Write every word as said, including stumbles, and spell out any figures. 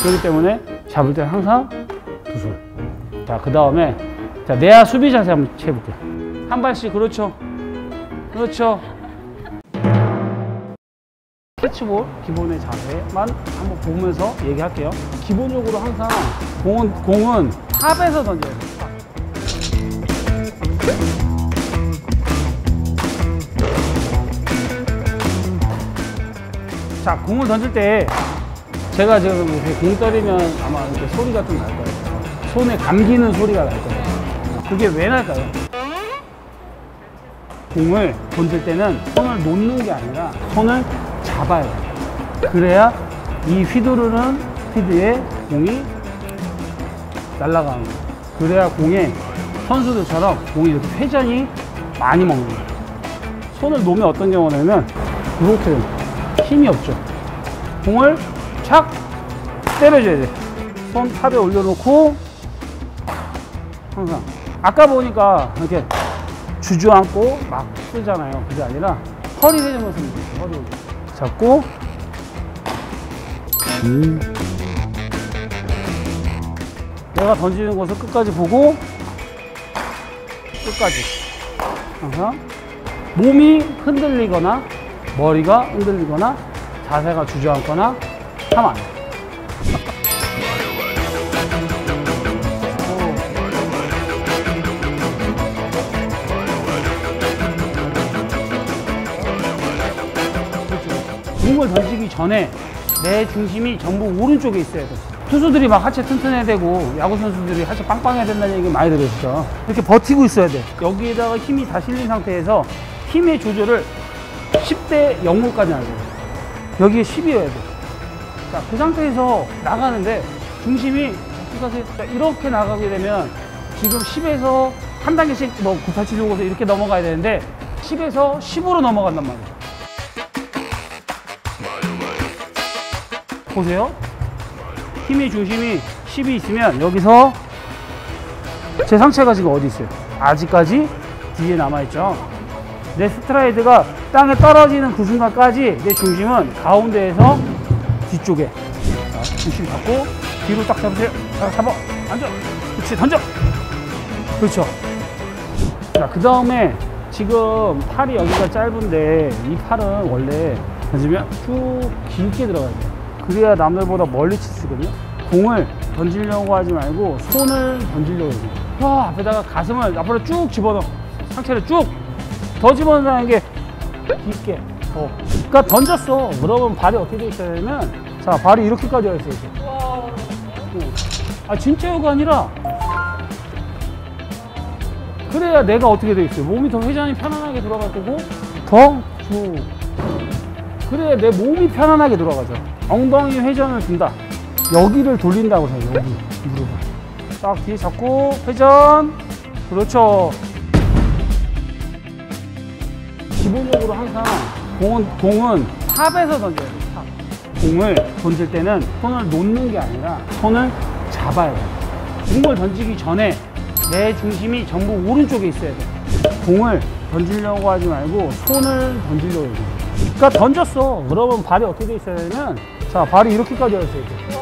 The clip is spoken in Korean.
그렇기 때문에 잡을 때 항상 두 손. 자, 그 다음에 자, 내야 수비 자세 한번 해볼게요. 한 발씩. 그렇죠. 그렇죠. 캐치볼 기본의 자세만 한번 보면서 얘기할게요. 기본적으로 항상 공은, 공은 탑에서 던져야 돼요. 탑. 자, 공을 던질 때 제가 지금 이렇게 공 때리면 아마 이렇게 소리가 좀 날 거예요. 손에 감기는 소리가 날 거예요. 그게 왜 날까요? 공을 던질 때는 손을 놓는 게 아니라 손을 잡아야 돼요. 그래야 이 휘두르는 피드에 공이 날아가는 거예요. 그래야 공에 선수들처럼 공이 이렇게 회전이 많이 먹는 거예요. 손을 놓으면 어떤 경우냐면 이렇게 됩니다. 힘이 없죠. 공을 착 때려줘야 돼. 손 탑에 올려놓고 항상 아까 보니까 이렇게 주저앉고 막 쓰잖아요. 그게 아니라 허리 회전을 쓰면 돼요. 허리 회전 잡고 음. 내가 던지는 곳을 끝까지 보고 끝까지 항상 몸이 흔들리거나 머리가 흔들리거나 자세가 주저앉거나 하면 안 돼. 공을 던지기 전에 내 중심이 전부 오른쪽에 있어야 돼. 투수들이 막 하체 튼튼해야 되고 야구 선수들이 하체 빵빵해야 된다는 얘기 많이 들으시죠. 이렇게 버티고 있어야 돼. 여기에다가 힘이 다 실린 상태에서 힘의 조절을 십 대 영으로까지 하는 거예요. 여기에 십이어야 돼. 자, 그 상태에서 나가는데 중심이 이렇게 나가게 되면 지금 십에서 한 단계씩 뭐 구, 팔, 칠, 육, 오 이렇게 넘어가야 되는데 십에서 십으로 넘어간단 말이에요. 보세요. 힘의 중심이 십이 있으면 여기서 제 상체가 지금 어디 있어요? 아직까지 뒤에 남아있죠. 내 스트라이드가 땅에 떨어지는 그 순간까지 내 중심은 가운데에서 뒤쪽에. 자, 중심 잡고 뒤로 딱 잡으세요. 자, 잡아. 앉아. 그렇지. 던져. 그렇죠. 자, 그 다음에 지금 팔이 여기가 짧은데 이 팔은 원래 던지면 쭉 길게 들어가야 돼요. 그래야 남들보다 멀리 치시거든요. 공을 던지려고 하지 말고 손을 던지려고 해요. 와, 앞에다가 가슴을 앞으로 쭉 집어넣어. 상체를 쭉 더 집어넣는 게 깊게 더. 그러니까 던졌어. 그러면 발이 어떻게 돼 있어야 되면 자, 발이 이렇게까지 와 있어요. 이렇게. 어. 아, 진짜요가 아니라 그래야 내가 어떻게 돼 있어요. 몸이 더 회전이 편안하게 돌아갈 거고 더 쭉. 그래야 내 몸이 편안하게 돌아가죠. 엉덩이 회전을 준다. 여기를 돌린다고 해요. 여기 무릎을 딱 뒤에 잡고 회전. 그렇죠. 기본적으로 항상 공은, 공은 탑에서 던져야 돼요. 탑. 공을 던질 때는 손을 놓는 게 아니라 손을 잡아야 돼요. 공을 던지기 전에 내 중심이 전부 오른쪽에 있어야 돼요. 공을 던지려고 하지 말고 손을 던지려고 해요. 그러니까 던졌어. 그러면 발이 어떻게 돼 있어야 되면 자, 발이 이렇게까지 와 있어야 돼.